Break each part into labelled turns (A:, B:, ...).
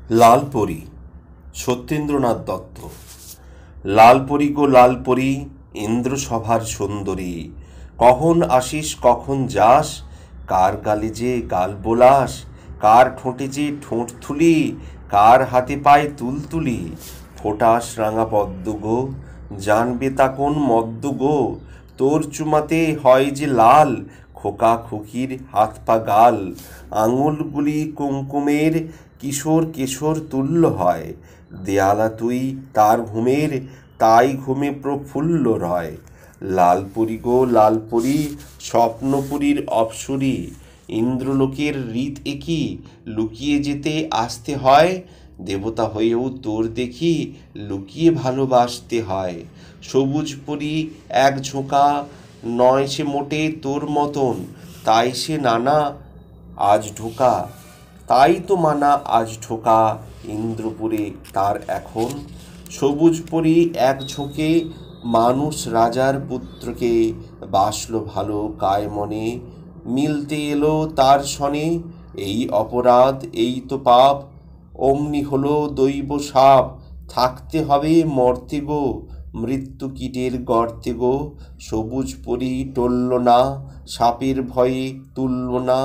A: লালপরী সত্যেন্দ্রনাথ দত্ত। লালপরী গো লালপরী, ইন্দ্রসভার সুন্দরী, কখন আসিস কখন যাস, কার গালে যে গাল বোলাস, কার ঠোঁটে যে ঠোঁট থুলি, কার হাতে পায় তুলতুলি। ফোটাস রাঙা পদ্ম গো, জানবে তা কোন মদ্য গো, তোর চুমাতে হয় যে লাল, খোকা খুকির হাত পা গাল। আঙুলগুলি কুমকুমের, কিশোর কেশর তুল্য হয়, দেয়ালা তুই তার ঘুমের, তাই ঘুমে প্রফুল্ল রয়। লালপরী গো লালপরী, স্বপ্নপুরীর অপ্সরী, ইন্দ্রলোকের রীত একি, লুকিয়ে যেতে আসতে হয়, দেবতা হয়েও তোর দেখি লুকিয়ে ভালোবাসতে হয়। সবুজ পরী এক ঝোঁকা, নয় সে মোটে তোর মতন, তাই সে নানা আজ ঢোকা, তাই তো মানা আজ ঢোকা ইন্দ্রপুরে তার এখন। সবুজ পরী এক ঝোঁকে, মানুষ রাজার পুত্রকে, বাসলো ভালো কায় মনে, মিলতে এলো তার সনে। এই অপরাধ এই তো পাপ, অমনি হলো দৈব সাপ, থাকতে হবে মর্তে গো, মৃত্যু কীটের গর্তে গো। সবুজ পরী টলল না, সাপের ভয়ে তুলল না,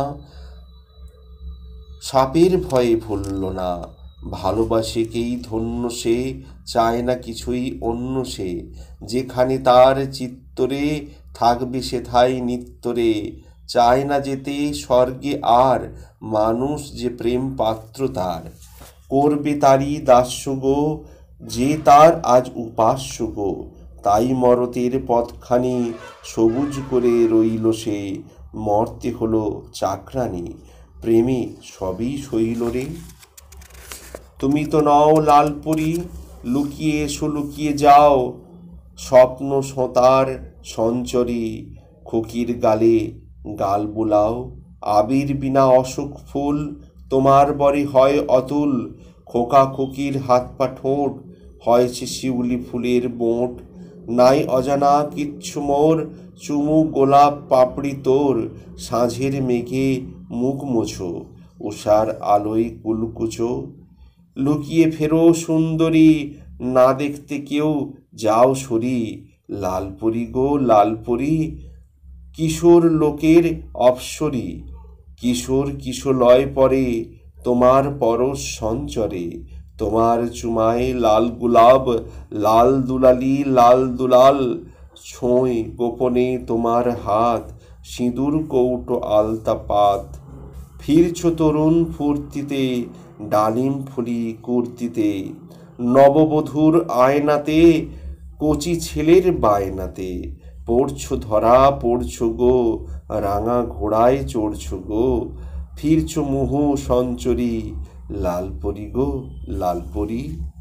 A: সাপের ভয়ে ভুলল না। ভালোবাসেকেই ধন্য সে, চায় না কিছুই অন্য সে, যেখানে তার চিত্তরে থাকবে সেথায় নিত্যরে। চায় না যেতে স্বর্গে আর, মানুষ যে প্রেম পাত্র তার, করবে তারই দাস্য গো, যে তার আজ উপাস্য গো। তাই মরতের পথখানি সবুজ করে রইল সে, মর্তে হলো চাকরানি, প্রেমে সবই সইল রে। তুমি তো নও লালপরী, লুকিয়ে এসো লুকিয়ে যাও, স্বপ্ন সোঁতার সঞ্চরী, খুকির গালে গাল বোলাও। আবির বিনা অশোক ফুল, তোমার বরে হয় অতুল, খোকা খুকির হাত পা ঠোঁট, হয়েছে শিউলি ফুলের বোঁট। নাই অজানা কিচ্ছু মোর, চুমু গোলাপ পাপড়ি তোর, সাঁঝের মেঘে মুখ মোছো, উষার আলোয় কুলকুচো। লুকিয়ে ফেরো সুন্দরী, না দেখতে কেউ যাও সরি। লালপরী গো লালপরী, কিশোর লোকের অপ্সরী, কিশোর কিশোলয় পরে, তোমার পরশ সঞ্চরে। তোমার চুমায় লাল গুলাব, লাল দুলালি লাল দুলাল, ছোঁয় গোপনে তোমার হাত, সিঁদুর কৌটো আলতা পাত। ফিরছ তরুণ ফুর্তিতে, ডালিম ফুলি কুর্তিতে, নববধূর আয়নাতে, কচি ছেলের বায়নাতে। পড়ছ ধরা পড়ছ গো, রাঙা ঘোড়ায় চড়ছ গো, ফিরছ মুহু সঞ্চরী। লালপরী গো লালপরী।